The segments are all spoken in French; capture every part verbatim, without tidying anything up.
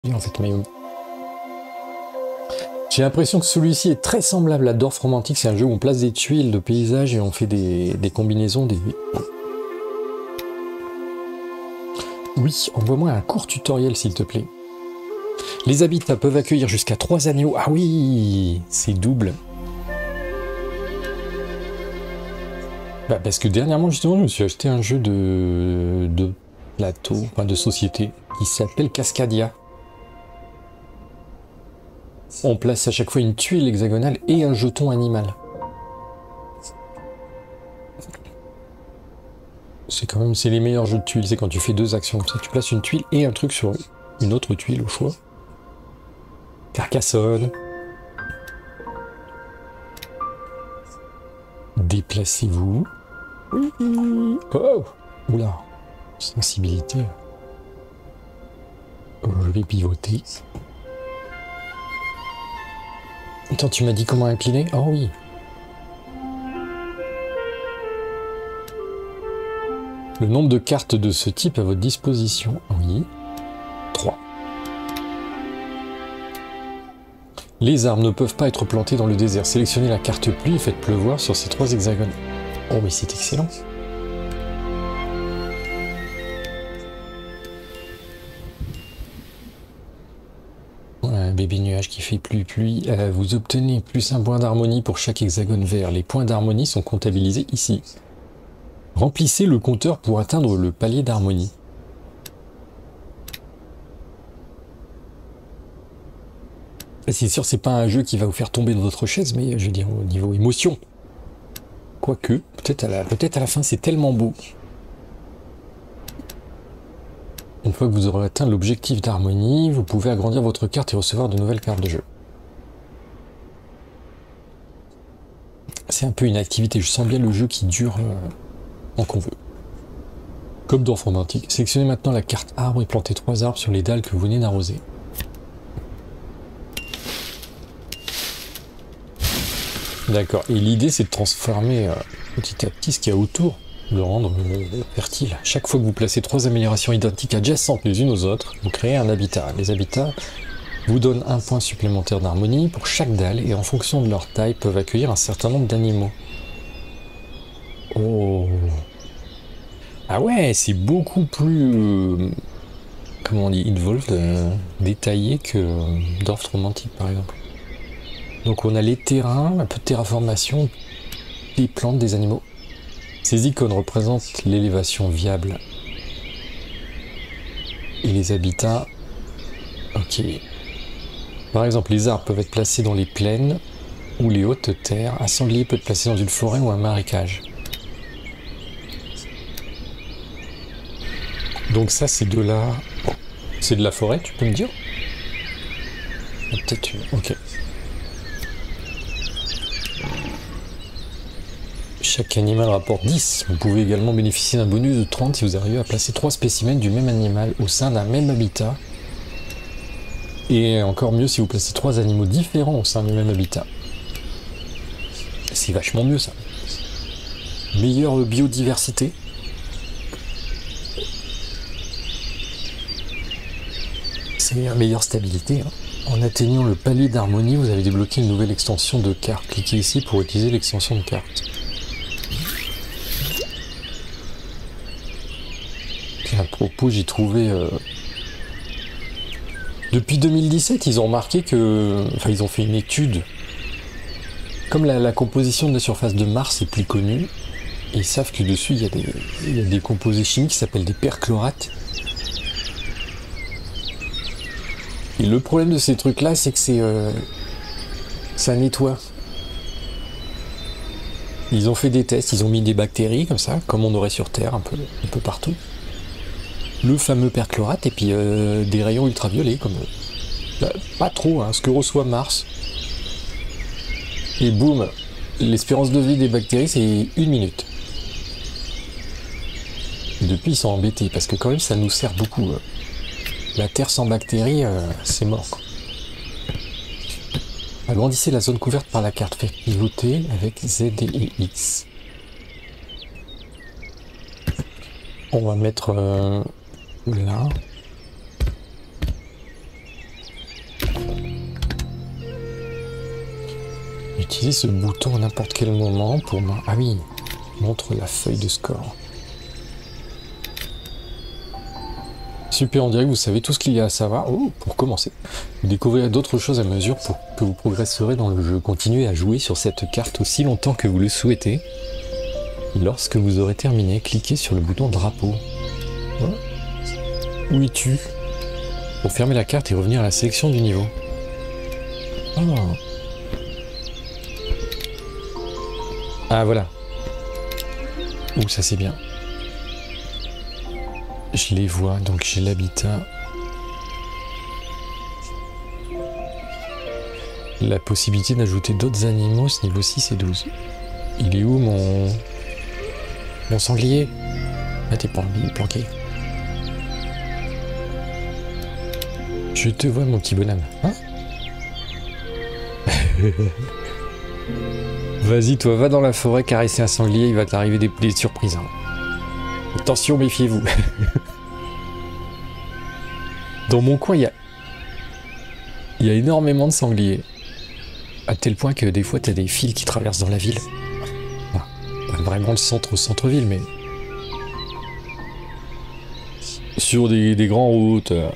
En fait, mais... J'ai l'impression que celui-ci est très semblable à Dorf Romantique. C'est un jeu où on place des tuiles de paysages et on fait des, des combinaisons. Des... Oui, envoie-moi un court tutoriel s'il te plaît. Les habitats peuvent accueillir jusqu'à trois agneaux. Ah oui, c'est double. Bah parce que dernièrement, justement, je me suis acheté un jeu de, de plateau, enfin de société, qui s'appelle Cascadia. On place à chaque fois une tuile hexagonale et un jeton animal. C'est quand même, c'est les meilleurs jeux de tuiles, c'est quand tu fais deux actions comme ça. Tu places une tuile et un truc sur une autre tuile au choix. Carcassonne. Déplacez-vous. Oh, oula, sensibilité. Oh, je vais pivoter. Attends, tu m'as dit comment incliner? Oh oui. Le nombre de cartes de ce type à votre disposition. Oui. trois. Les arbres ne peuvent pas être plantés dans le désert. Sélectionnez la carte pluie et faites pleuvoir sur ces trois hexagones. Oh mais c'est excellent. Un bébé nuage qui fait pluie pluie. Euh, vous obtenez plus un point d'harmonie pour chaque hexagone vert. Les points d'harmonie sont comptabilisés ici. Remplissez le compteur pour atteindre le palier d'harmonie. C'est sûr, c'est pas un jeu qui va vous faire tomber de votre chaise, mais je veux dire au niveau émotion. Quoique, peut-être à la, peut-être à la fin, c'est tellement beau. Une fois que vous aurez atteint l'objectif d'harmonie, vous pouvez agrandir votre carte et recevoir de nouvelles cartes de jeu. C'est un peu une activité, je sens bien le jeu qui dure euh, en qu'on veut. Comme Dorf Romantique, sélectionnez maintenant la carte arbre et plantez trois arbres sur les dalles que vous venez d'arroser. D'accord, et l'idée c'est de transformer euh, petit à petit ce qu'il y a autour, de rendre euh, fertile. Chaque fois que vous placez trois améliorations identiques adjacentes les unes aux autres, vous créez un habitat. Les habitats vous donnent un point supplémentaire d'harmonie pour chaque dalle et en fonction de leur taille peuvent accueillir un certain nombre d'animaux. Oh. Ah ouais, c'est beaucoup plus, euh, comment on dit, involved, euh, détaillé que euh, Dorf Romantique par exemple. Donc on a les terrains, un peu de terraformation, des plantes, des animaux. Ces icônes représentent l'élévation viable. Et les habitats... Ok. Par exemple, les arbres peuvent être placés dans les plaines ou les hautes terres. Un sanglier peut être placé dans une forêt ou un marécage. Donc ça, c'est de la... C'est de la forêt, tu peux me dire? Peut-être une... Ok. Chaque animal rapporte dix. Vous pouvez également bénéficier d'un bonus de trente si vous arrivez à placer trois spécimens du même animal au sein d'un même habitat. Et encore mieux si vous placez trois animaux différents au sein du même habitat. C'est vachement mieux ça. Meilleure biodiversité. C'est une meilleure stabilité. Hein. En atteignant le palier d'harmonie, vous avez débloqué une nouvelle extension de carte. Cliquez ici pour utiliser l'extension de carte. À propos, j'ai trouvé... Euh... Depuis deux mille dix-sept, ils ont remarqué que... Enfin, ils ont fait une étude. Comme la, la composition de la surface de Mars est plus connue, ils savent que dessus, il y a des, il y a des composés chimiques qui s'appellent des perchlorates. Et le problème de ces trucs-là, c'est que c'est... Euh... ça nettoie. Ils ont fait des tests, ils ont mis des bactéries, comme ça, comme on aurait sur Terre, un peu, un peu partout. Le fameux perchlorate et puis euh, des rayons ultraviolets comme euh, pas trop hein, ce que reçoit Mars et boum, l'espérance de vie des bactéries c'est une minute. Et depuis ils sont embêtés parce que quand même ça nous sert beaucoup. Euh. La Terre sans bactéries euh, c'est mort quoi. Agrandissez la zone couverte par la carte, faites pivoter avec Z et X. On va mettre euh, là. Utilisez ce bouton à n'importe quel moment pour... Ah oui, montre la feuille de score. Super, on dirait que vous savez tout ce qu'il y a à savoir. Oh, pour commencer, vous découvrirez d'autres choses à mesure pour que vous progresserez dans le jeu. Continuez à jouer sur cette carte aussi longtemps que vous le souhaitez. Lorsque vous aurez terminé, cliquez sur le bouton drapeau. Oh. Où es-tu? Pour fermer la carte et revenir à la sélection du niveau. Oh. Ah voilà. Ouh, ça c'est bien. Je les vois, donc j'ai l'habitat. La possibilité d'ajouter d'autres animaux, ce niveau six et douze. Il est où mon... mon sanglier? Ah, t'es planqué. Je te vois, mon petit bonhomme. Hein? Vas-y, toi, va dans la forêt caresser un sanglier, il va t'arriver des, des surprises. Hein. Attention, méfiez-vous. Dans mon coin, il y a... il y a énormément de sangliers. À tel point que des fois, t'as des fils qui traversent dans la ville. Enfin, pas vraiment le centre au centre-ville, mais... sur des, des grandes routes... Euh...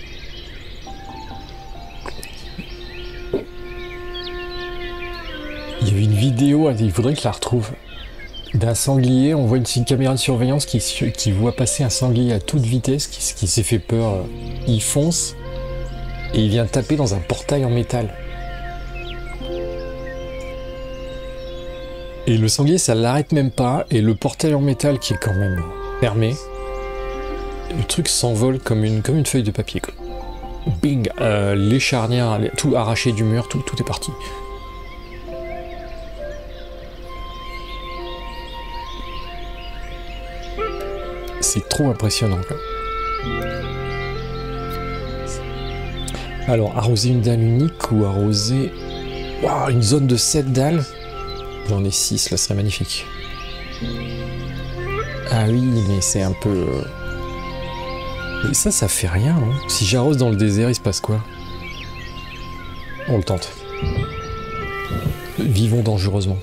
Il y avait une vidéo, il faudrait que je la retrouve, d'un sanglier. On voit une, une caméra de surveillance qui, qui voit passer un sanglier à toute vitesse, qui, qui s'est fait peur. Il fonce et il vient taper dans un portail en métal. Et le sanglier, ça l'arrête même pas, et le portail en métal qui est quand même fermé, le truc s'envole comme une, comme une feuille de papier, quoi. Bing, euh, les charnières, les, tout arraché du mur, tout, tout est parti. C'est trop impressionnant, quoi. Alors, arroser une dalle unique ou arroser... Waouh, une zone de sept dalles. J'en ai six, là, ce serait magnifique. Ah oui, mais c'est un peu... Et ça, ça fait rien, hein. Si j'arrose dans le désert, il se passe quoi? On le tente. Vivons dangereusement.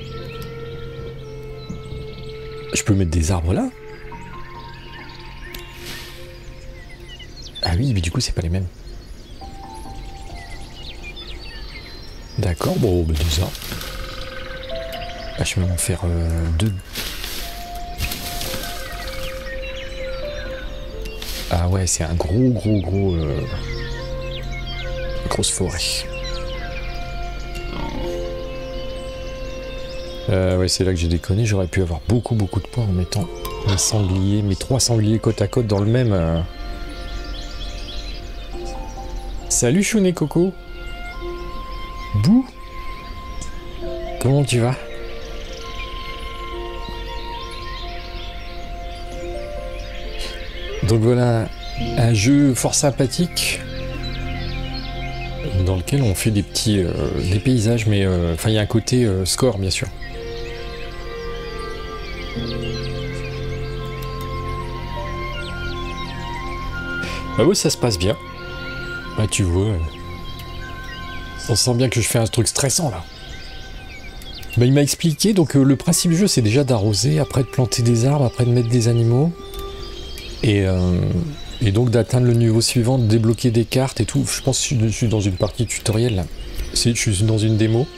Je peux mettre des arbres là? Ah oui, mais du coup, c'est pas les mêmes. D'accord, bon, bah des arbres. Ah, je vais m'en faire euh, deux. Ah ouais, c'est un gros, gros, gros... Euh... grosse forêt. Euh, ouais, c'est là que j'ai déconné. J'aurais pu avoir beaucoup, beaucoup de points en mettant mes sangliers, mes trois sangliers côte à côte dans le même... Euh... Salut Choun et Coco. Bouh. Comment tu vas? Donc voilà, un jeu fort sympathique dans lequel on fait des petits euh, des paysages, mais euh, enfin il y a un côté euh, score bien sûr. Ah ouais, ça se passe bien. Bah tu vois, euh, on sent bien que je fais un truc stressant là. Bah il m'a expliqué, donc euh, le principe du jeu c'est déjà d'arroser, après de planter des arbres, après de mettre des animaux. Et, euh, et donc d'atteindre le niveau suivant, de débloquer des cartes et tout. Je pense que je suis dans une partie tutoriel là. Je suis dans une démo.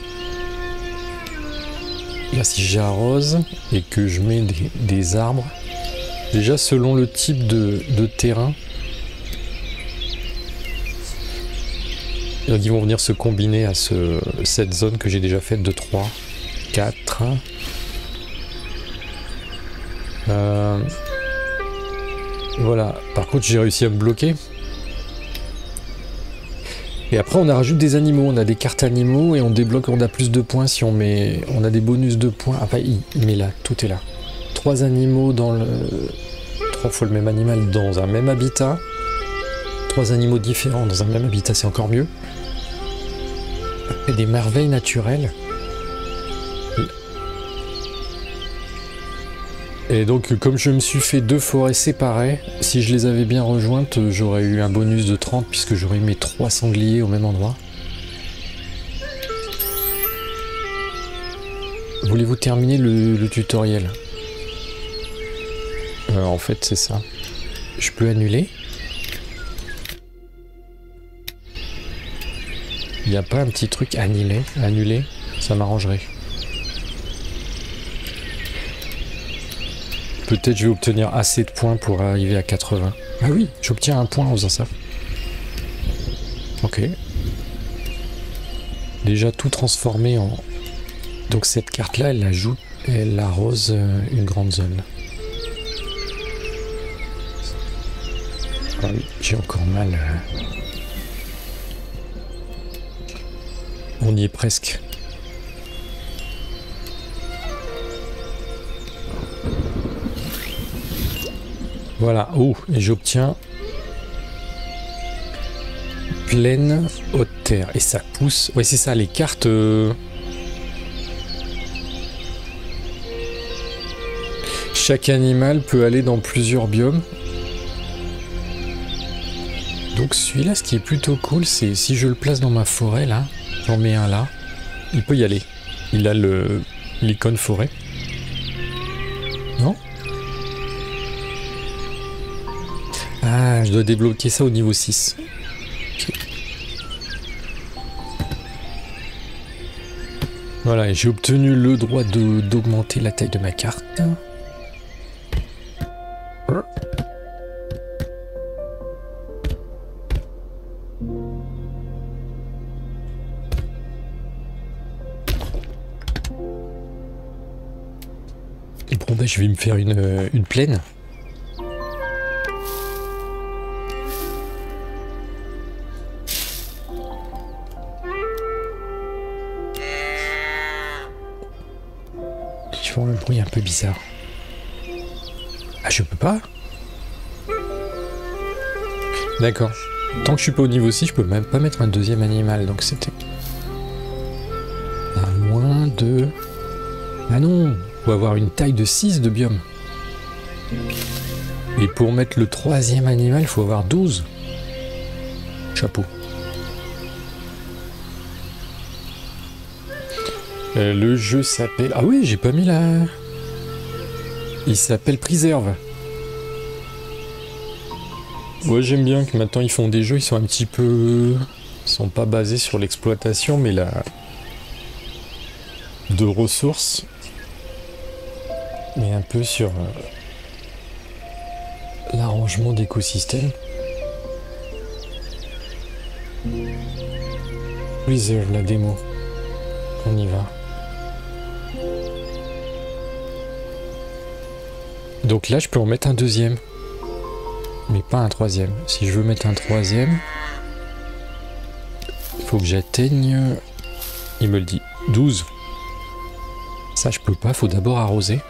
Là, si j'arrose et que je mets des, des arbres, déjà selon le type de, de terrain, ils vont venir se combiner à ce, cette zone que j'ai déjà faite de trois, quatre. Euh, voilà. Par contre, j'ai réussi à me bloquer. Et après, on rajoute des animaux. On a des cartes animaux et on débloque. On a plus de points si on met. On a des bonus de points. Ah, bah, il, il met là. Tout est là. Trois animaux dans le. Trois fois le même animal dans un même habitat. Trois animaux différents dans un même habitat, c'est encore mieux. Et des merveilles naturelles. Et donc, comme je me suis fait deux forêts séparées, si je les avais bien rejointes, j'aurais eu un bonus de trente puisque j'aurais mis trois sangliers au même endroit. Voulez-vous terminer le, le tutoriel? euh, En fait, c'est ça. Je peux annuler? Il n'y a pas un petit truc annuler? Annuler? Ça m'arrangerait. Peut-être je vais obtenir assez de points pour arriver à quatre-vingts. Ah oui, j'obtiens un point en faisant ça. Ok. Déjà tout transformé en... Donc cette carte-là, elle ajoute, elle arrose une grande zone. Ah oui, j'ai encore mal. On y est presque. Voilà. Oh, et j'obtiens plaine haute terre. Et ça pousse. Ouais, c'est ça, les cartes... Euh... Chaque animal peut aller dans plusieurs biomes. Donc celui-là, ce qui est plutôt cool, c'est si je le place dans ma forêt, là, j'en mets un là, il peut y aller. Il a le l'icône forêt. Non? Ah, je dois débloquer ça au niveau six. Okay. Voilà, j'ai obtenu le droit de d'augmenter la taille de ma carte. Bon ben je vais me faire une, une plaine. Ils font le bruit un peu bizarre. Ah je peux pas? D'accord. Tant que je suis pas au niveau six, je peux même pas mettre un deuxième animal, donc c'était... À moins de... Ah non! Faut avoir une taille de six de biome. Et pour mettre le troisième animal, il faut avoir douze. Chapeau. Euh, le jeu s'appelle... Ah oui, j'ai pas mis la... Il s'appelle Preserve. Ouais, j'aime bien que maintenant ils font des jeux, ils sont un petit peu... Ils sont pas basés sur l'exploitation, mais la... de ressources. Mais un peu sur euh, l'arrangement d'écosystème. Reserve la démo. On y va. Donc là, je peux en mettre un deuxième. Mais pas un troisième. Si je veux mettre un troisième, il faut que j'atteigne... Il me le dit. douze. Ça, je peux pas. Faut d'abord arroser.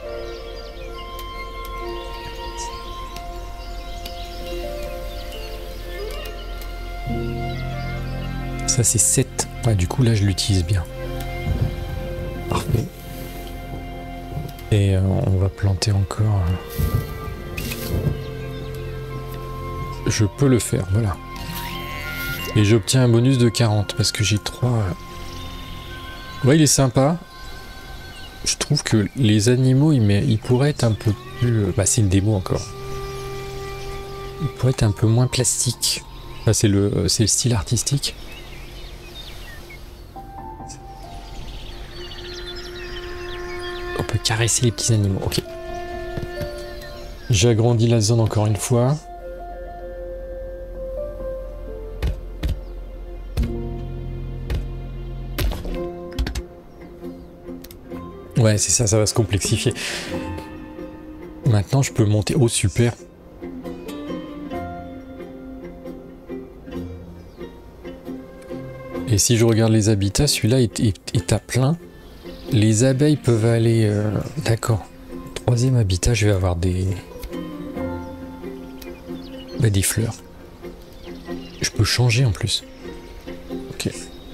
Ça c'est sept. Ah, du coup là je l'utilise bien. Parfait. Et euh, on va planter encore. Euh... Je peux le faire, voilà. Et j'obtiens un bonus de quarante parce que j'ai trois. Euh... Ouais, il est sympa. Je trouve que les animaux, ils, ils pourraient être un peu plus... Bah c'est une démo encore. Ils pourraient être un peu moins plastiques. Enfin, c'est le, c'est le style artistique. On peut caresser les petits animaux, ok. J'agrandis la zone encore une fois. Ouais, c'est ça, ça va se complexifier. Maintenant, je peux monter. Oh, super. Et si je regarde les habitats, celui-là est, est, est à plein. Les abeilles peuvent aller... Euh, D'accord. Troisième habitat, je vais avoir des... Bah, des fleurs. Je peux changer en plus. Ok.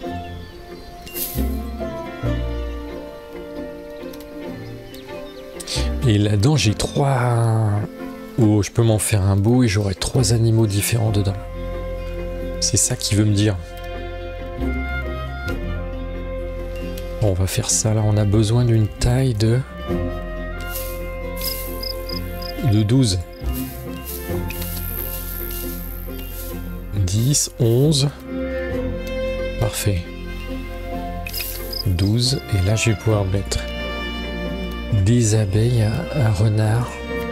Et là-dedans, j'ai trois... Oh, je peux m'en faire un beau et j'aurai trois animaux différents dedans. C'est ça qu'il veut me dire. Bon, on va faire ça là, on a besoin d'une taille de... de douze. dix, onze. Parfait. douze. Et là, je vais pouvoir mettre des abeilles, un renard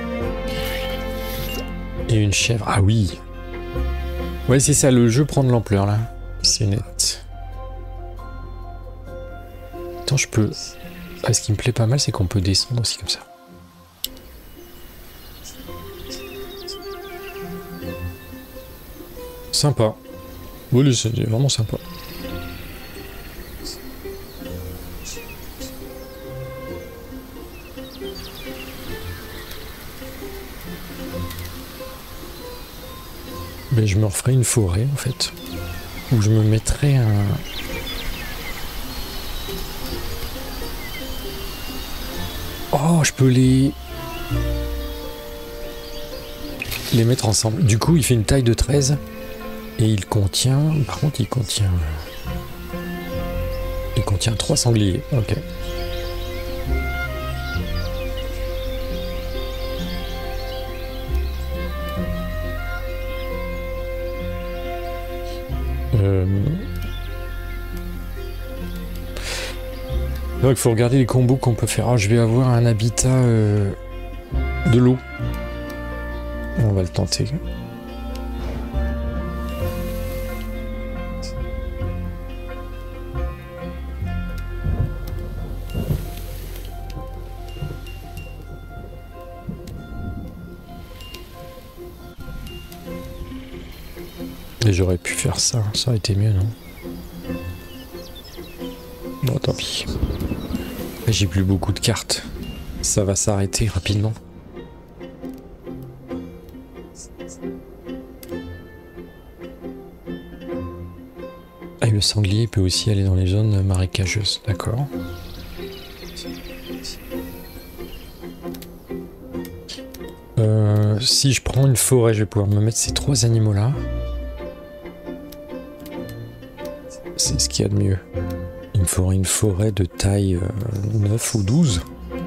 et une chèvre. Ah oui. Ouais, c'est ça, le jeu prend de l'ampleur là. C'est net. Attends, je peux... Ah, ce qui me plaît pas mal, c'est qu'on peut descendre aussi comme ça. Sympa. Oui, c'est vraiment sympa. Ben, je me referai une forêt en fait. Où je me mettrai un... Oh, je peux les... les mettre ensemble. Du coup, il fait une taille de treize. Et il contient... Par contre, il contient... Il contient trois sangliers. Ok. Euh... Donc, il faut regarder les combos qu'on peut faire. Ah, je vais avoir un habitat euh, de l'eau. On va le tenter. Et j'aurais pu faire ça, ça aurait été mieux, non? Bon, tant pis. J'ai plus beaucoup de cartes. Ça va s'arrêter rapidement. Et le sanglier peut aussi aller dans les zones marécageuses, d'accord. Euh, si je prends une forêt, je vais pouvoir me mettre ces trois animaux-là. C'est ce qu'il y a de mieux. Il me faudrait une forêt de taille euh, neuf ou douze.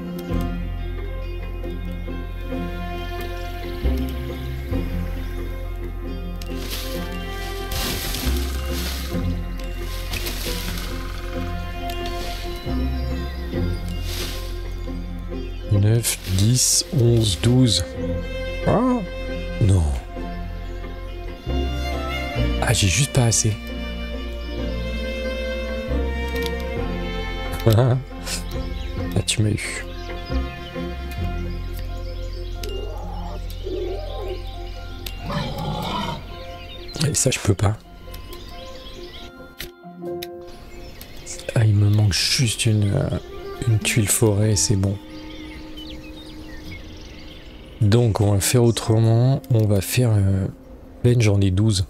neuf, dix, onze, douze. Ah non. Ah, j'ai juste pas assez. Là, tu m'as eu. Et ça, je peux pas. Ah, il me manque juste une, euh, une tuile forêt et c'est bon. Donc, on va faire autrement. On va faire... Euh, plaine, j'en ai douze.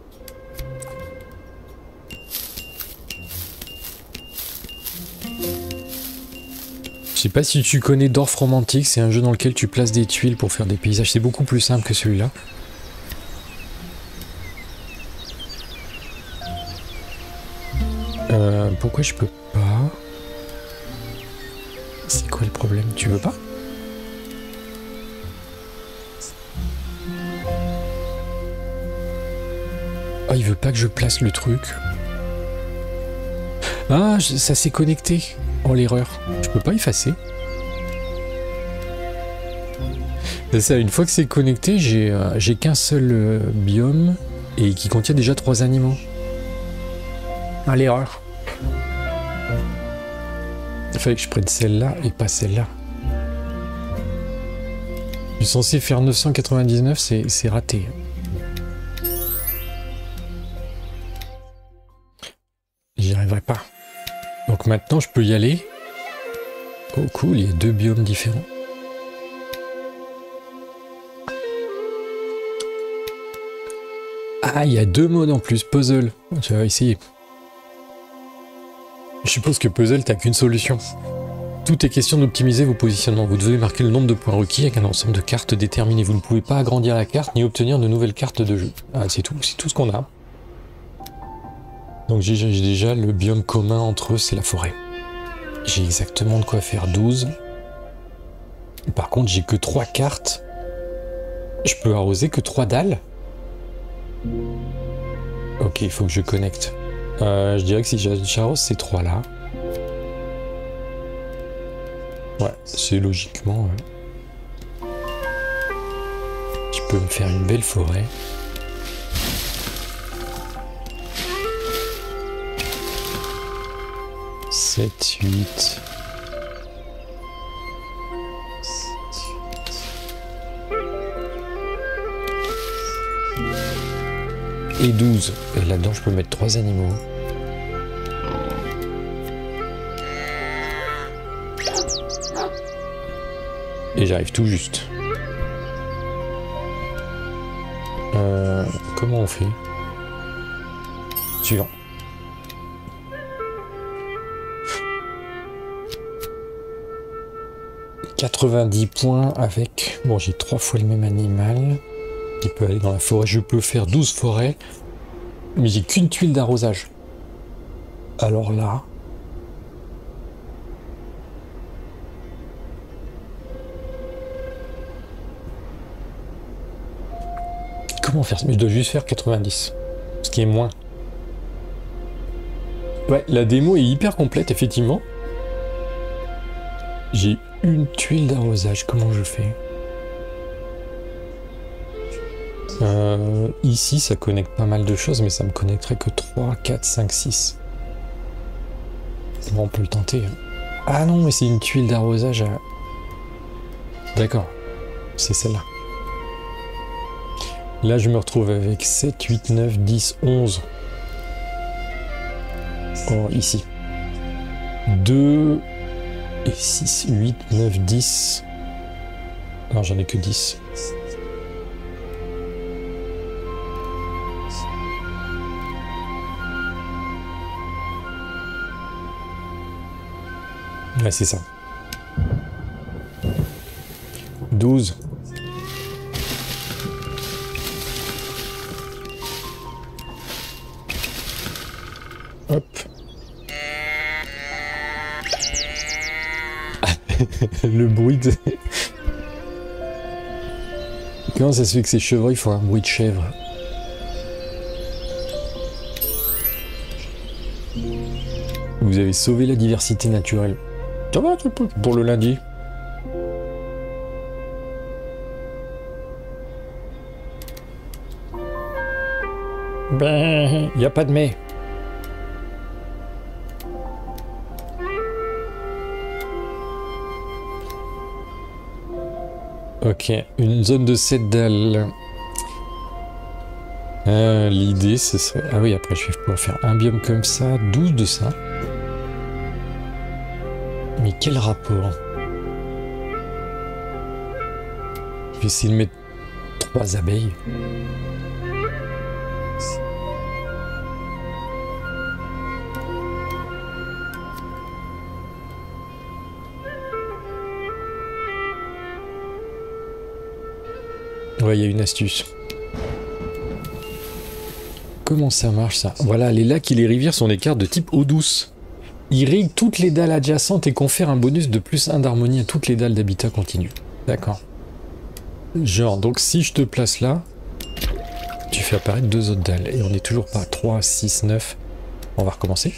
Je sais pas si tu connais Dorf Romantique, c'est un jeu dans lequel tu places des tuiles pour faire des paysages. C'est beaucoup plus simple que celui-là. Euh, pourquoi je peux pas? C'est quoi le problème? Tu veux pas? Ah, il veut pas que je place le truc. Ah, ça s'est connecté. Oh, l'erreur. Je peux pas effacer. C'est ça, une fois que c'est connecté, j'ai euh, j'ai qu'un seul euh, biome et qui contient déjà trois animaux. Ah, l'erreur. Il fallait que je prenne celle-là et pas celle-là. Je suis censé faire neuf cent quatre-vingt-dix-neuf, c'est raté. J'y arriverai pas. Donc maintenant, je peux y aller. Oh cool, il y a deux biomes différents. Ah, il y a deux modes en plus, puzzle. Tu vas essayer. Je suppose que puzzle, t'as qu'une solution. Tout est question d'optimiser vos positionnements. Vous devez marquer le nombre de points requis avec un ensemble de cartes déterminées. Vous ne pouvez pas agrandir la carte ni obtenir de nouvelles cartes de jeu. Ah, c'est tout, c'est tout ce qu'on a. Donc j'ai déjà le biome commun entre eux, c'est la forêt. J'ai exactement de quoi faire douze. Par contre, j'ai que trois cartes. Je peux arroser que trois dalles. Ok, il faut que je connecte. Euh, je dirais que si j'arrose ces trois-là... Ouais, c'est logiquement... Ouais. Je peux me faire une belle forêt. sept, huit... et douze. Et là-dedans, je peux mettre trois animaux. Et j'arrive tout juste. Euh, comment on fait? Suivant. quatre-vingt-dix points avec... Bon, j'ai trois fois le même animal. Il peut aller dans la forêt. Je peux faire douze forêts. Mais j'ai qu'une tuile d'arrosage. Alors là... Comment faire ça? Mais je dois juste faire quatre-vingt-dix. Ce qui est moins. Ouais, la démo est hyper complète, effectivement. J'ai une tuile d'arrosage. Comment je fais? Euh, ici, ça connecte pas mal de choses, mais ça me connecterait que trois, quatre, cinq, six. Bon, on peut le tenter. Ah non, mais c'est une tuile d'arrosage à... D'accord. C'est celle-là. Là, je me retrouve avec sept, huit, neuf, dix, onze. Oh, ici. deux et six, huit, neuf, dix. Non, j'en ai que dix. Ouais, c'est ça. douze. Hop. Le bruit de... Comment ça se fait que ces chevreuils font un bruit de chèvre? Vous avez sauvé la diversité naturelle. Ça va, pour le lundi. Ben, il n'y a pas de mais. Ok, une zone de sept dalles. Euh, L'idée, ce serait... Ah oui, après, je vais pouvoir faire un biome comme ça, douze de ça. Mais quel rapport? Je vais essayer de mettre trois abeilles. Ouais, il y a une astuce. Comment ça marche ça? Voilà, les lacs et les rivières sont des cartes de type eau douce. Irrigue toutes les dalles adjacentes et confère un bonus de plus un d'harmonie à toutes les dalles d'habitat continu. D'accord. Genre, donc si je te place là, tu fais apparaître deux autres dalles. Et on n'est toujours pas trois, six, neuf. On va recommencer.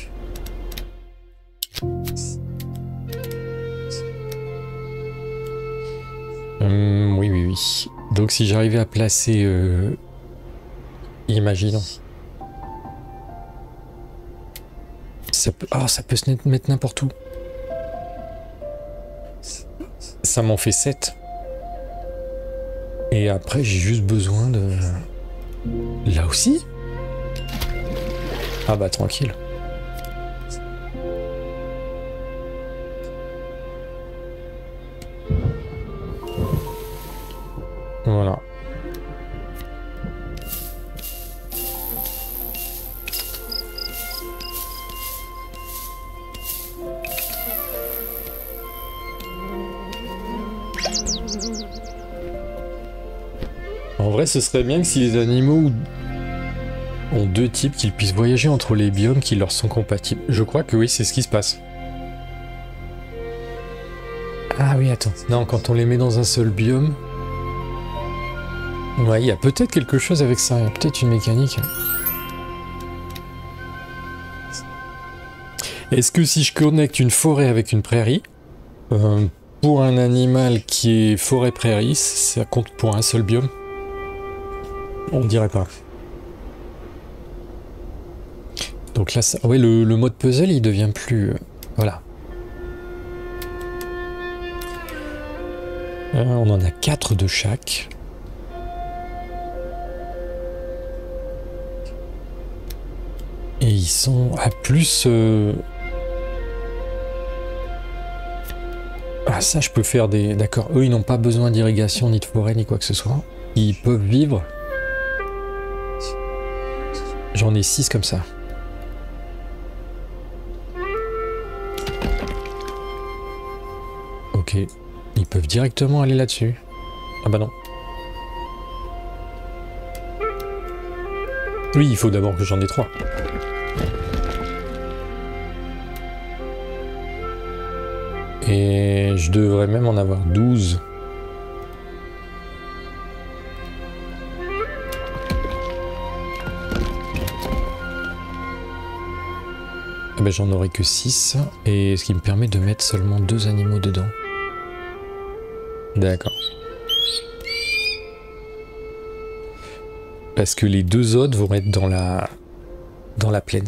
Hum, oui, oui, oui. Donc si j'arrivais à placer... Euh, imaginons. Ça peut, ah, ça peut se mettre n'importe où. Ça m'en fait sept. Et après, j'ai juste besoin de... Là aussi? Ah bah tranquille. Voilà. En vrai, ce serait bien que si les animaux ont deux types, qu'ils puissent voyager entre les biomes qui leur sont compatibles. Je crois que oui, c'est ce qui se passe. Ah oui, attends. Non, quand on les met dans un seul biome... Ouais, il y a peut-être quelque chose avec ça. Il y a peut-être une mécanique. Est-ce que si je connecte une forêt avec une prairie, euh, pour un animal qui est forêt-prairie, ça compte pour un seul biome? On dirait pas. Donc là, ça... ouais, le, le mode puzzle, il devient plus... Euh, voilà. Euh, on en a quatre de chaque. Et ils sont à plus... Euh... Ah ça, je peux faire des... D'accord, eux, ils n'ont pas besoin d'irrigation, ni de forêt, ni quoi que ce soit. Ils peuvent vivre. J'en ai six comme ça. Ok. Ils peuvent directement aller là-dessus. Ah bah non. Oui, il faut d'abord que j'en ai trois. Et je devrais même en avoir douze. Ah ben j'en aurai que six. Et ce qui me permet de mettre seulement deux animaux dedans. D'accord. Parce que les deux autres vont être dans la dans la plaine.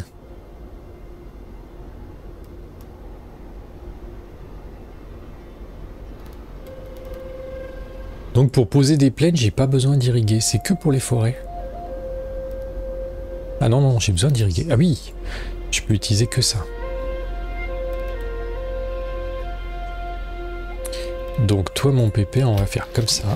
Donc pour poser des plaines, j'ai pas besoin d'irriguer, c'est que pour les forêts. Ah non, non, j'ai besoin d'irriguer. Ah oui, je peux utiliser que ça. Donc toi mon pépé, on va faire comme ça.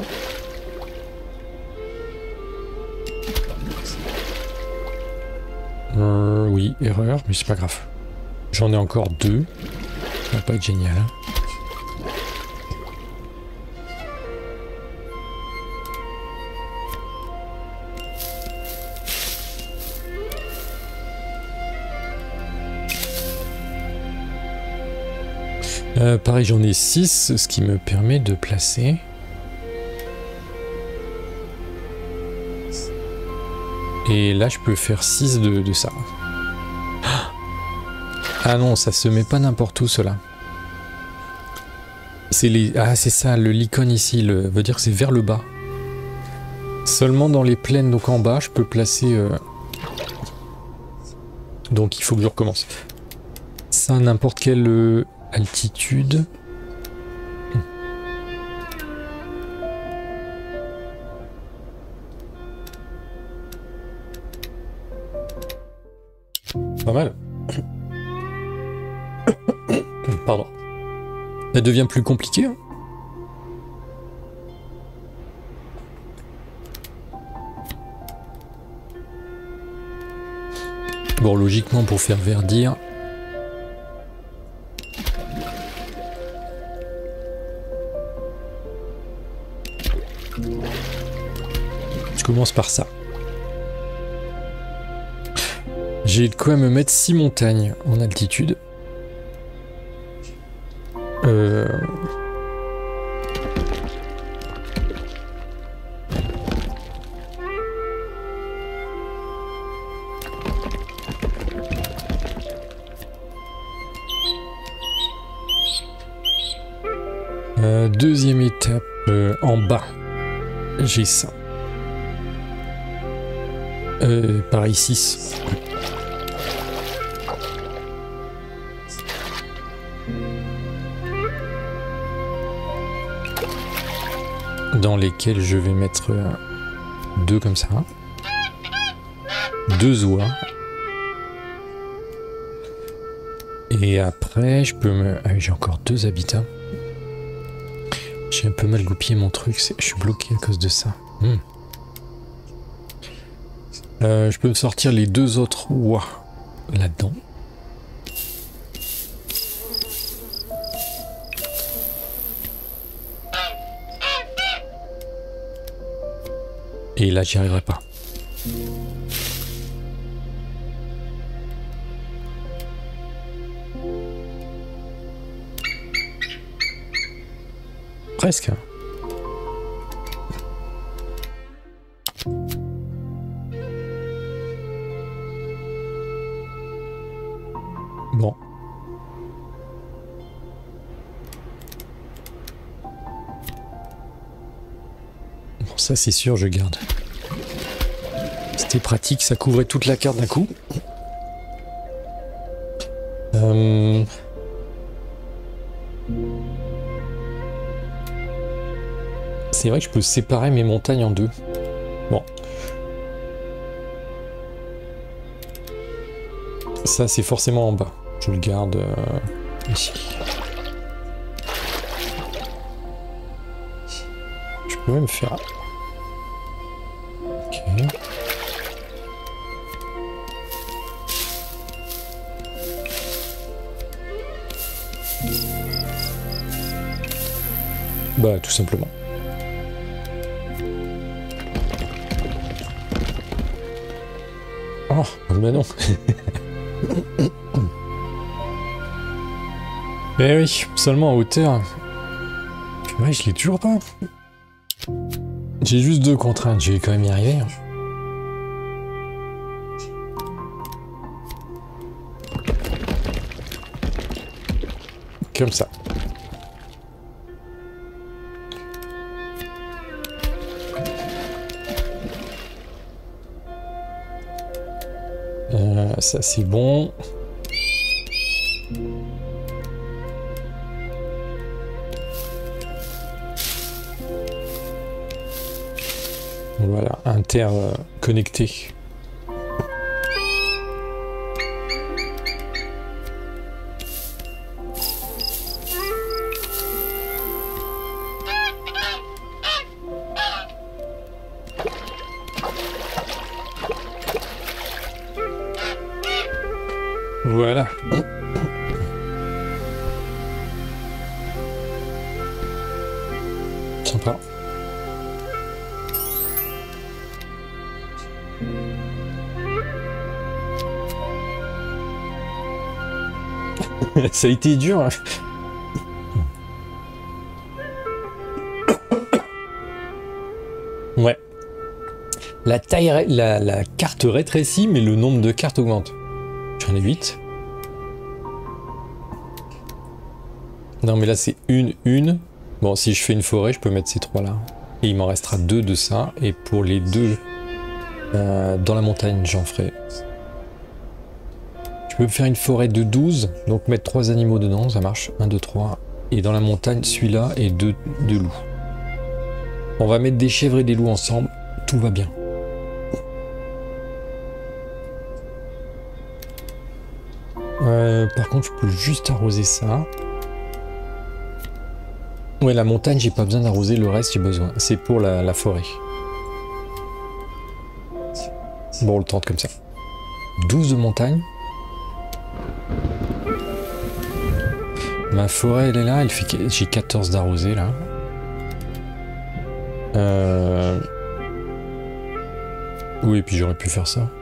Euh, oui, erreur, mais c'est pas grave. J'en ai encore deux. Ça va pas être génial. Hein. Euh, pareil, j'en ai six, ce qui me permet de placer... Et là, je peux faire six de, de ça. Ah non, ça se met pas n'importe où, cela. C'est les... Ah, c'est ça, le l'icône ici, le... veut dire que c'est vers le bas. Seulement dans les plaines, donc en bas, je peux placer... Euh... Donc il faut que je recommence. Ça, n'importe quelle euh, altitude... Pas mal. Pardon. Ça devient plus compliqué. Hein. Bon, logiquement, pour faire verdir... Je commence par ça. J'ai de quoi me mettre six montagnes en altitude. Euh... Euh, deuxième étape, euh, en bas, j'ai ça. Euh, pareil, six. Dans lesquels je vais mettre euh, deux comme ça. Deux oies. Et après, je peux me... Ah oui, j'ai encore deux habitats. J'ai un peu mal goupillé mon truc, je suis bloqué à cause de ça. Hmm. Euh, je peux sortir les deux autres oies là-dedans. Et là, j'y arriverai pas. Presque. Bon. Bon, ça c'est sûr, je garde. C'était pratique, ça couvrait toute la carte d'un coup. Euh... C'est vrai que je peux séparer mes montagnes en deux. Bon. Ça c'est forcément en bas. Je le garde euh, ici. Je peux même faire... Ok. Bah tout simplement. Oh, bah non. Eh oui, seulement en hauteur. Ouais, je l'ai toujours pas. J'ai juste deux contraintes, je vais quand même y arriver. Comme ça. Euh, ça c'est bon. Voilà, interconnecté. Voilà. Sympa. Ça a été dur. Hein. Ouais. La taille, la, la carte rétrécit, mais le nombre de cartes augmente. J'en ai huit. Non, mais là, c'est une, une. Bon, si je fais une forêt, je peux mettre ces trois-là. Et il m'en restera deux de ça. Et pour les deux euh, dans la montagne, j'en ferai. Je peux faire une forêt de douze, donc mettre trois animaux dedans, ça marche. un, deux, trois. Et dans la montagne, celui-là et deux, deux loups. On va mettre des chèvres et des loups ensemble. Tout va bien. Euh, par contre, je peux juste arroser ça. Ouais, la montagne, j'ai pas besoin d'arroser, le reste, j'ai besoin. C'est pour la, la forêt. Bon, on le tente comme ça. douze de montagne. Ma forêt, elle est là, elle fait... j'ai quatorze d'arrosé, là. Euh... Oui, et puis j'aurais pu faire ça.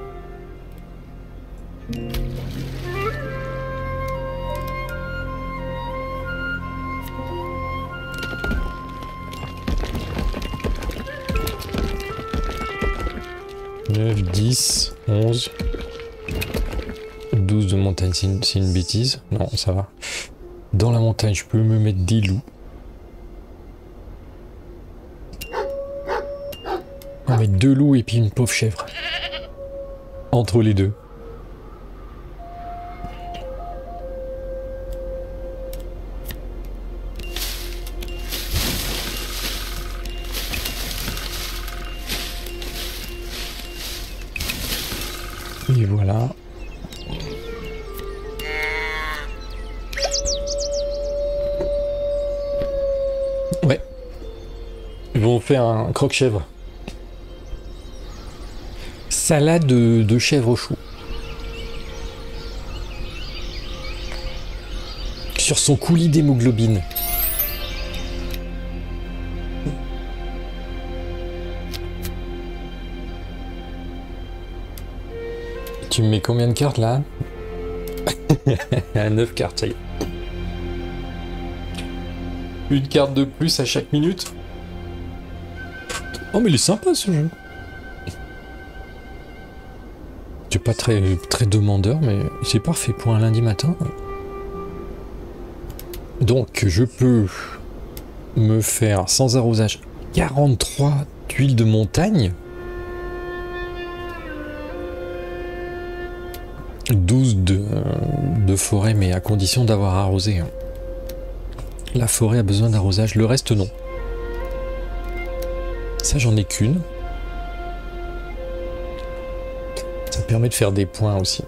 neuf, dix, onze, douze de montagne, c'est une, une bêtise. Non, ça va. Dans la montagne, je peux me mettre des loups. On va mettre deux loups et puis une pauvre chèvre. Entre les deux. Et voilà. Ouais. Ils vont faire un croque-chèvre. Salade de, de chèvre au chou. Sur son coulis d'hémoglobine. Tu me mets combien de cartes là? neuf cartes, ça y est. Une carte de plus à chaque minute. Oh mais il est sympa ce jeu. C'est pas très, très demandeur, mais c'est parfait pour un lundi matin. Donc je peux me faire sans arrosage quarante-trois d'huile de montagne. douze de, de forêt, mais à condition d'avoir arrosé. La forêt a besoin d'arrosage, le reste non. Ça j'en ai qu'une. Ça permet de faire des points aussi.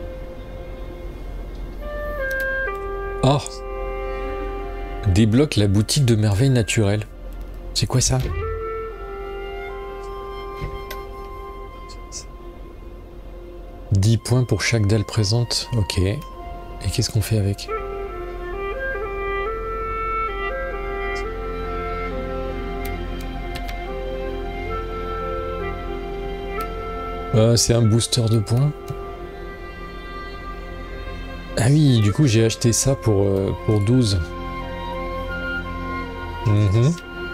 Oh! Débloque la boutique de merveilles naturelles. C'est quoi ça? dix points pour chaque dalle présente. Ok. Et qu'est-ce qu'on fait avec? euh, C'est un booster de points. Ah oui, du coup j'ai acheté ça pour, euh, pour douze. Mmh.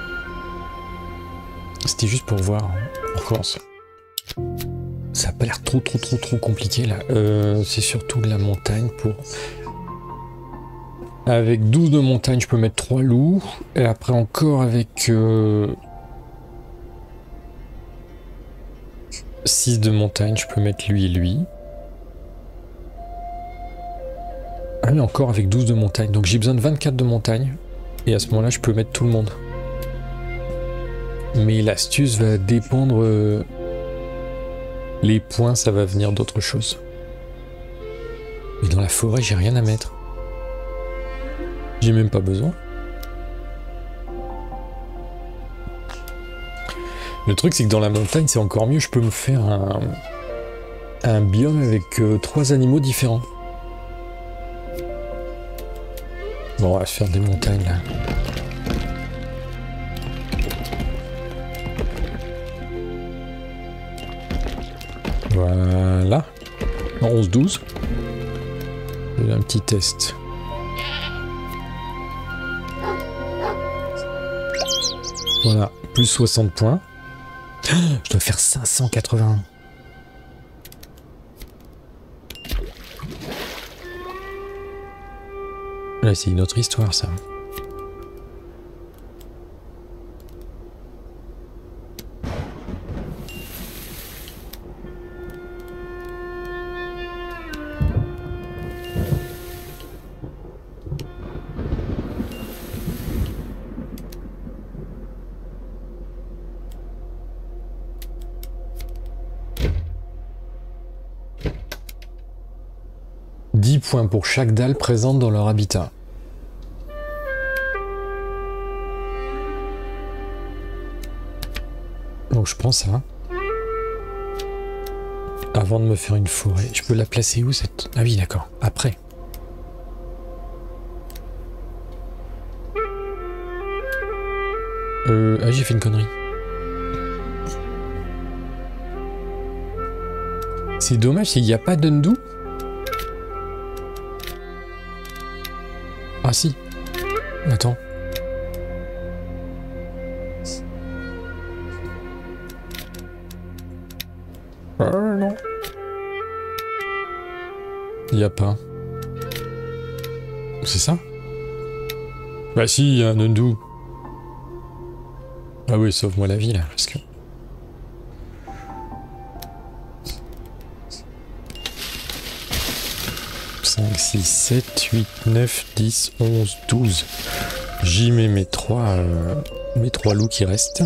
C'était juste pour voir. On recommence. Ça a pas l'air trop trop trop trop compliqué là. Euh, c'est surtout de la montagne pour... Avec douze de montagne, je peux mettre trois loups. Et après encore avec... Euh... six de montagne, je peux mettre lui et lui. Ah oui, encore avec douze de montagne. Donc j'ai besoin de vingt-quatre de montagne. Et à ce moment-là, je peux mettre tout le monde. Mais l'astuce va dépendre... Euh... Les points, ça va venir d'autre chose. Mais dans la forêt, j'ai rien à mettre. J'ai même pas besoin. Le truc, c'est que dans la montagne, c'est encore mieux. Je peux me faire un, un biome avec euh, trois animaux différents. Bon, on va se faire des montagnes, là. Voilà. onze douze. Un petit test. Voilà. Plus soixante points. Je dois faire cinq cent quatre-vingts. Là, c'est une autre histoire, ça. dix points pour chaque dalle présente dans leur habitat. Donc je prends ça. Avant de me faire une forêt. Je peux la placer où cette... Ah oui, d'accord. Après. Euh... Ah, j'ai fait une connerie. C'est dommage, s'il n'y a pas d'undo. Ah si. Attends. Euh, non. Il n'y a pas. C'est ça? Bah si, il y a un undo. Ah oui, sauve-moi la vie là, parce que... cinq, six, sept, huit, neuf, dix, onze, douze. J'y mets mes trois, euh, mes trois loups qui restent.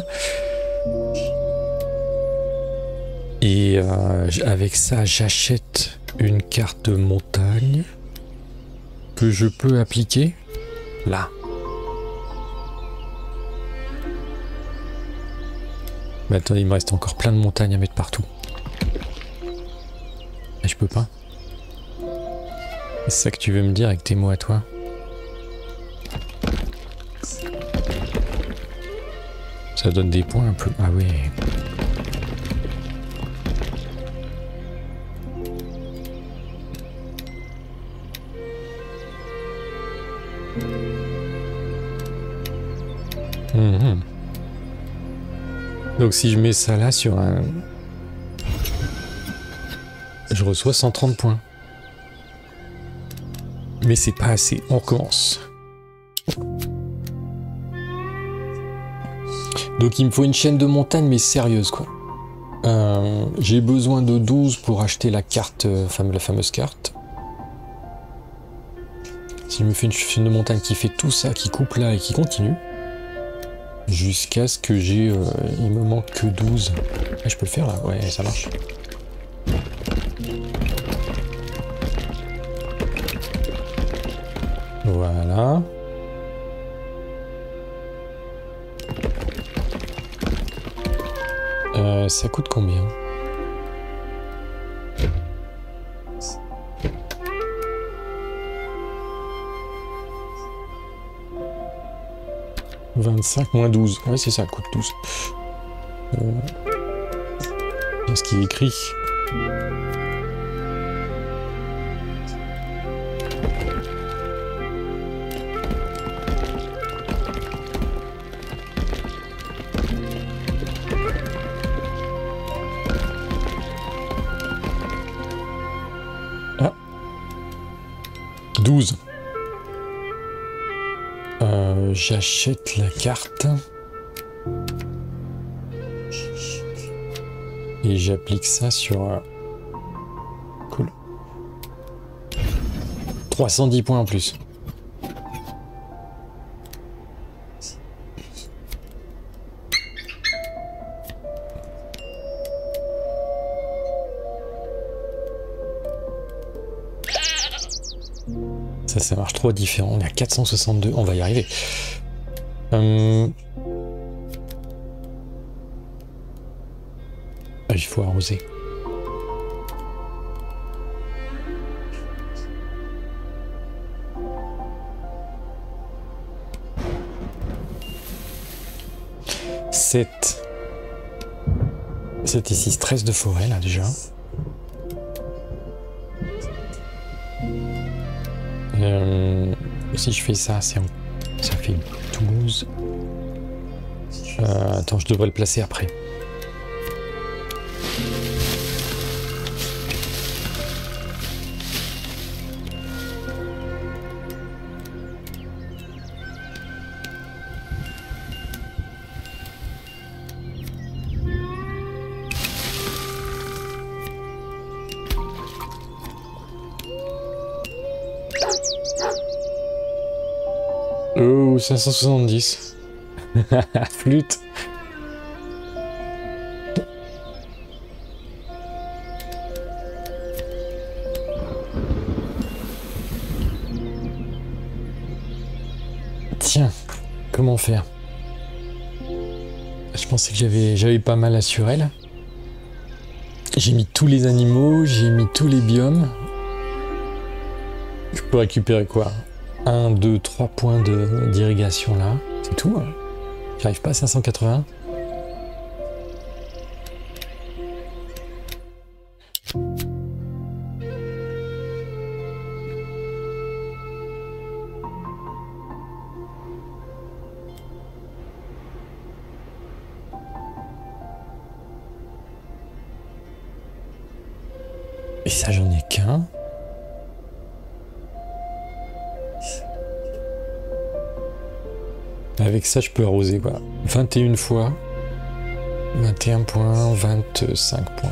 Et euh, avec ça, j'achète une carte de montagne que je peux appliquer là. Mais attendez, il me reste encore plein de montagnes à mettre partout. Et je peux pas. C'est ça que tu veux me dire avec tes mots à toi? Ça donne des points un peu. Ah oui. Mmh. Donc si je mets ça là sur un... Je reçois cent trente points. Mais c'est pas assez, on recommence. Donc il me faut une chaîne de montagne mais sérieuse quoi. Euh, j'ai besoin de douze pour acheter la carte, euh, la fameuse carte. Si je me fais une chaîne de montagne qui fait tout ça, qui coupe là et qui continue, jusqu'à ce que j'ai... Euh, il me manque que douze. Ah, je peux le faire là? Ouais, ça marche. Voilà. Euh, ça coûte combien? vingt-cinq moins douze. Ouais, c'est ça, elle coûte douze. Euh... Qu'est-ce qui est écrit? Ah. douze. Euh, j'achète la carte et j'applique ça sur euh... cool trois cent dix points en plus. Ça, ça marche trois différents. On est à quatre cent soixante-deux. On va y arriver. Euh... Ah, il faut arroser. sept. sept et six. treize de forêt, là, déjà. Euh, si je fais ça, c'est ça fait douze. Euh, attends, je devrais le placer après. Oh, cinq cent soixante-dix. Flûte. Tiens, comment faire? Je pensais que j'avais j'avais pas mal assuré là. J'ai mis tous les animaux, j'ai mis tous les biomes. Je peux récupérer quoi? un, deux, trois points d'irrigation là. C'est tout. Hein. J'arrive pas à cinq cent quatre-vingts. Et ça, j'en ai qu'un. Avec ça, je peux arroser quoi. vingt et une fois. vingt et un points, vingt-cinq points.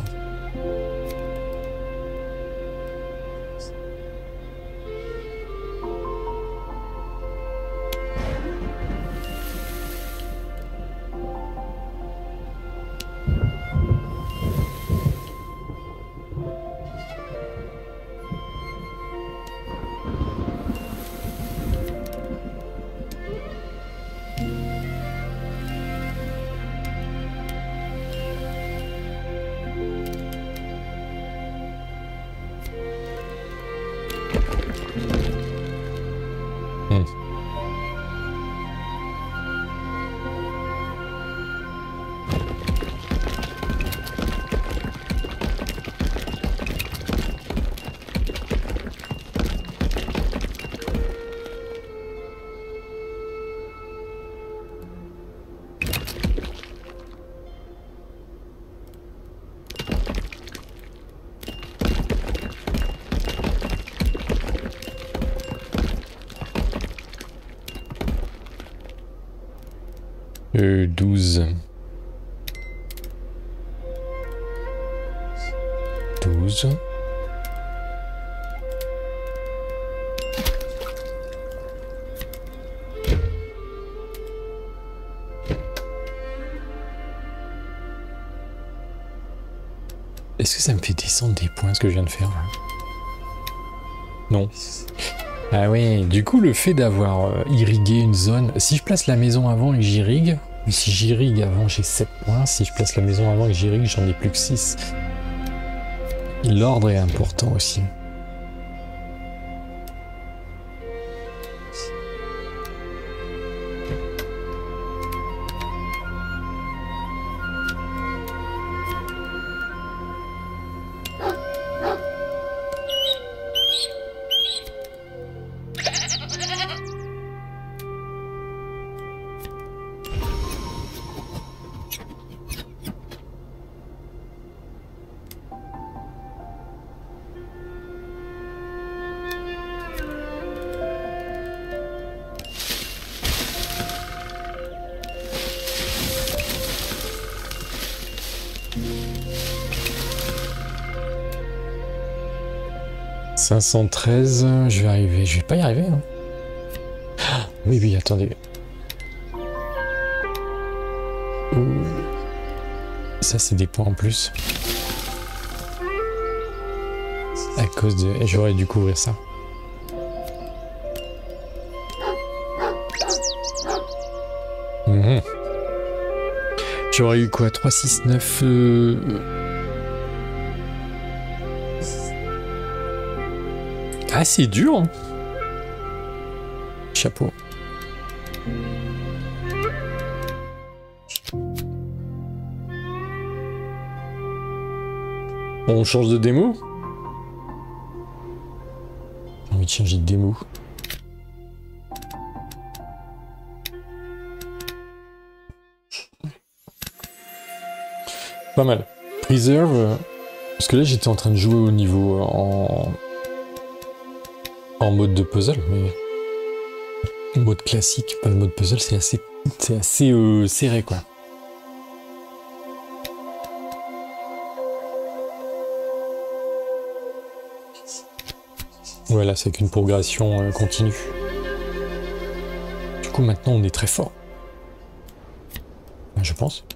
Euh, douze. douze. Est-ce que ça me fait descendre des points ce que je viens de faire là? Non. Ah ouais, du coup le fait d'avoir euh, irrigué une zone, si je place la maison avant et que j'irrigue, ou si j'irrigue avant j'ai sept points, si je place la maison avant et que j'irrigue j'en ai plus que six. L'ordre est important aussi. cinq cent treize, je vais arriver, je vais pas y arriver. Hein. Ah, oui, oui, attendez. Ouh. Ça, c'est des points en plus. À cause de... Et j'aurais dû couvrir ça. Mmh. J'aurais eu quoi? trois, six, neuf... Euh... Ah, c'est dur, hein. Chapeau. On change de démo? J'ai envie de changer de démo. Pas mal. Preserve. Parce que là, j'étais en train de jouer au niveau en... en mode de puzzle, mais mode classique, pas le mode puzzle, c'est assez, c'est assez euh, serré quoi. Voilà, c'est qu'une progression euh, continue. Du coup, maintenant, on est très fort. Je pense.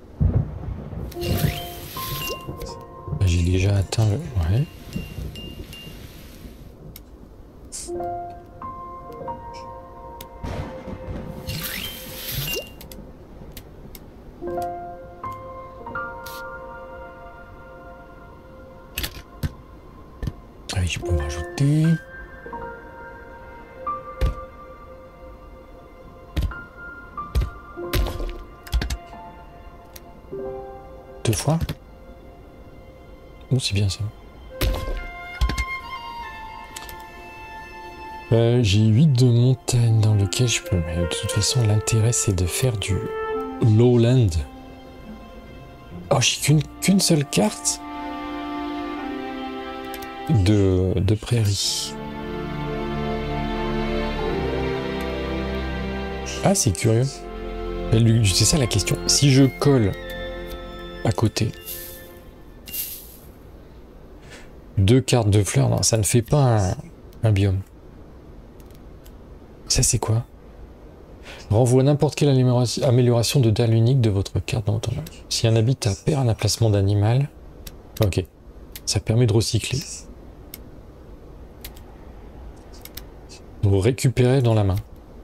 J'ai déjà atteint le... Ouais. Allez, je peux rajouter. Deux fois. Bon, c'est bien ça. Euh, j'ai huit de montagne dans lequel je peux... Mais de toute façon, l'intérêt, c'est de faire du lowland. Oh, j'ai qu'une qu'une seule carte de, de prairie. Ah, c'est curieux. C'est ça la question. Si je colle à côté deux cartes de fleurs, non, ça ne fait pas un, un biome. Ça, c'est quoi? Renvoie n'importe quelle amélioration de dalle unique de votre carte dans votre main. Si un habitat perd un emplacement d'animal, ok, ça permet de recycler. Vous récupérez dans la main.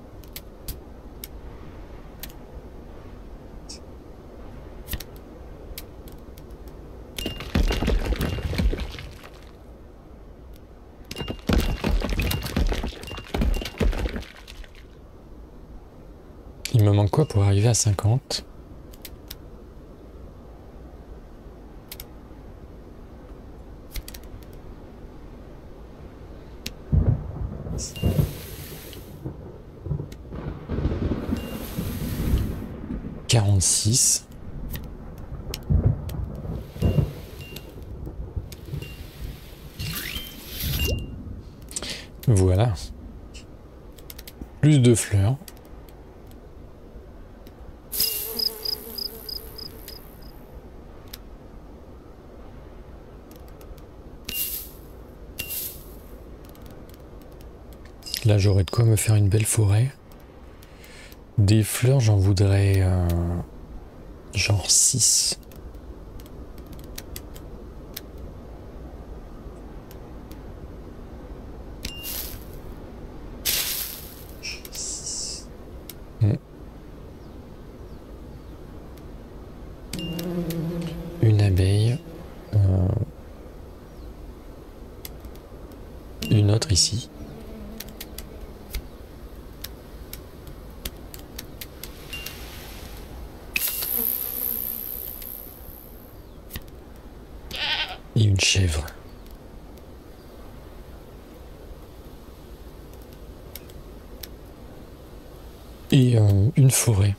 Il me manque quoi pour arriver à cinquante? quarante-six. Voilà. Plus de fleurs. Là, j'aurais de quoi me faire une belle forêt. Des fleurs, j'en voudrais euh, genre six. Hmm. Une abeille. Euh, une autre ici. Et une chèvre. Et euh, une forêt.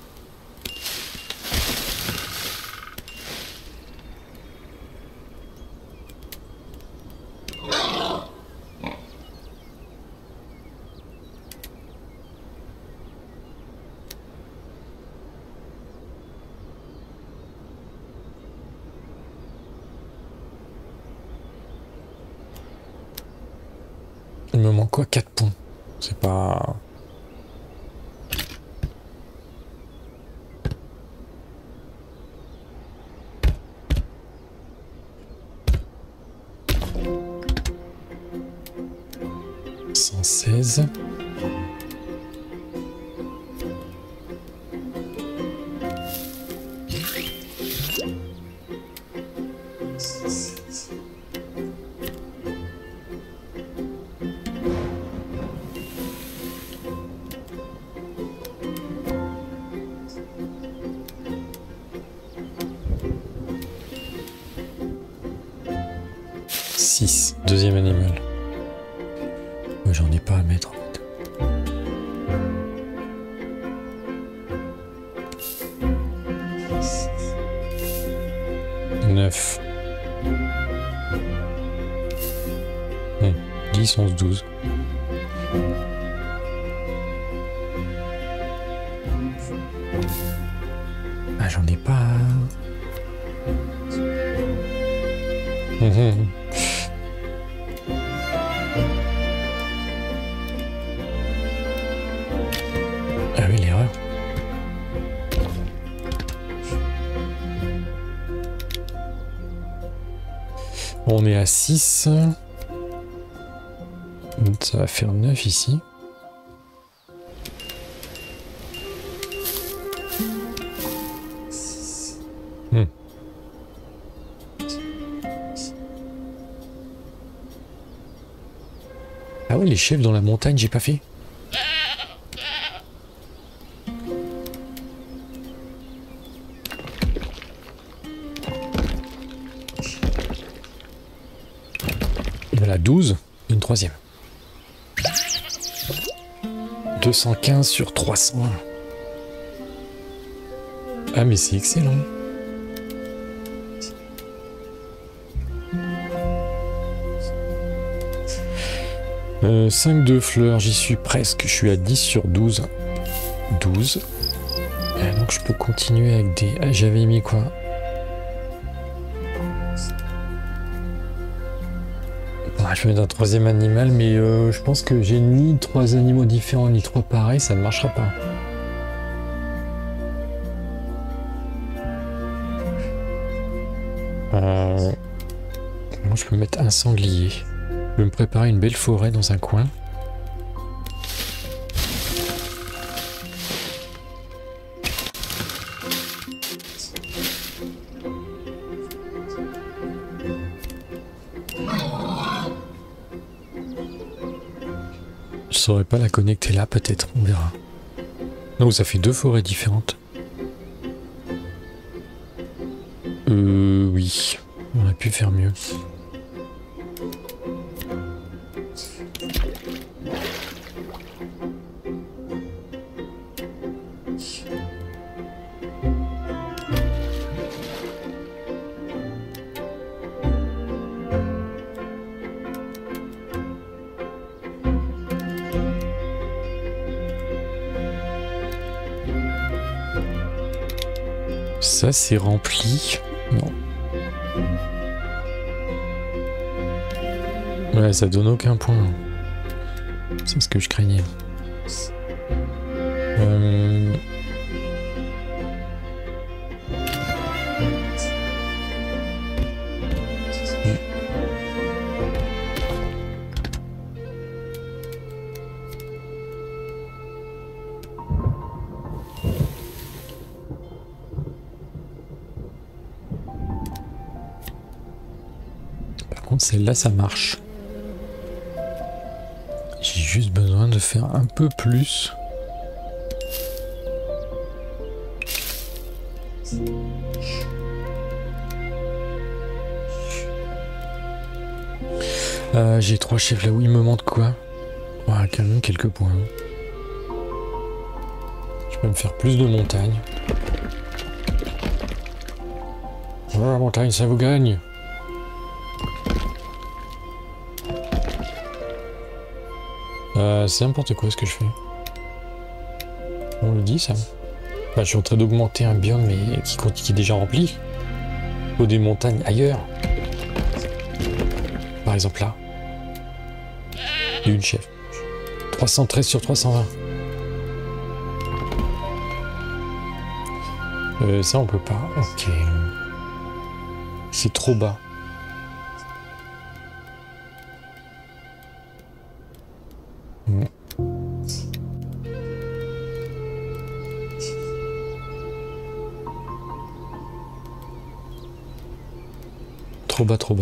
Il me manque quoi? quatre points. C'est pas... cent seize. six. Deuxième animal. Moi, j'en ai pas à mettre en fait. neuf. Hum, dix, onze, douze. Ah, j'en ai pas. Hum, hum. Ah oui, l'erreur. On est à six. Ça va faire neuf ici. Hmm. Ah ouais, les chefs dans la montagne, j'ai pas fait. Voilà, douze, une troisième. deux cent quinze sur trois cents. Ah mais c'est excellent. Euh, cinq de fleurs, j'y suis presque. Je suis à dix sur douze. douze. Et donc je peux continuer avec des... Ah, j'avais mis quoi? Ah, je vais mettre un troisième animal, mais euh, je pense que j'ai ni trois animaux différents, ni trois pareils, ça ne marchera pas. Euh... Moi, je peux mettre un sanglier. Je vais me préparer une belle forêt dans un coin. Je saurais pas la connecter là, peut-être, on verra. Non, ça fait deux forêts différentes. Euh, oui. On aurait pu faire mieux. Ça, c'est rempli. Non. Ouais, ça donne aucun point. C'est ce que je craignais. Euh... Par contre, celle-là, ça marche. J'ai juste besoin de faire un peu plus. Euh, j'ai trois chefs là où il me manque quoi? Ouais, quand même quelques points. Je peux me faire plus de montagnes. Oh, la montagne, ça vous gagne. Euh, c'est n'importe quoi ce que je fais. On le dit ça. Bah, je suis en train d'augmenter un biome mais qui, qui est déjà rempli. Il faut des montagnes ailleurs. Par exemple là. Et une chef. trois cent treize sur trois cent vingt. Euh, ça on peut pas. Ok. C'est trop bas. Hmm. Trop bas, trop bas.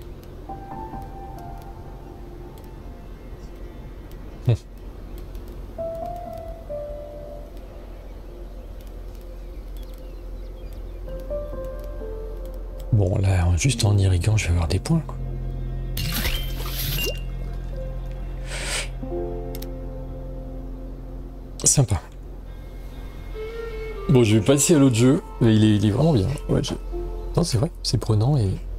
Hmm. Bon, là, juste en irriguant, je vais avoir des points, quoi. Sympa. Bon, je vais passer à l'autre jeu, mais il est, il est vraiment bien. Ouais, je... Non, c'est vrai, c'est prenant et